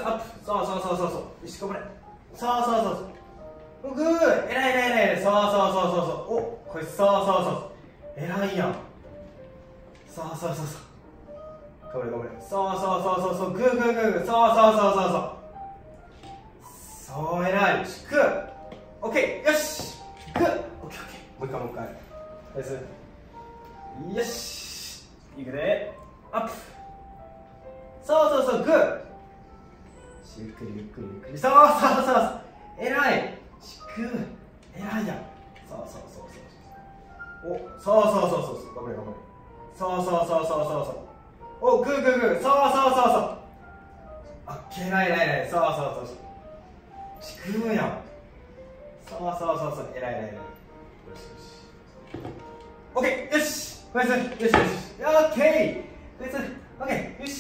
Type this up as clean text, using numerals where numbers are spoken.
アップ。そうそうそうそうそう。よし、頑張れ。そうそうそうそう。グー。えらいえらいえらい。そうそうそうそうそう。お、これそうそうそう。えらいやん。そうそうそうそう。頑張れ頑張れ。そうそうそうそうそう。グーグーグーグー。そうそうそうそうそう。そう、えらい。グー。オッケー。よし。グー。オッケーオッケー。もう一回もう一回。ナイス。よし。いくで。アップ。そうそうそう。グー。ゆっくりゆっくりゆっくり。そうそうそうそう。えらい。グー。えらいやん。そうそうそうそう。お、そうそうそうそう。頑張れ頑張れ。そうそうそうそうそうそう。お、グーグーグー。そうそうそうそう。あっけえらいえらいえらい。そうそうそうそう。グーやん。そうそうそうそう。えらいえらいえらい。よしよし。オッケー。よし。ナイス。よしよし。オッケー。ナイス。オッケー。よし。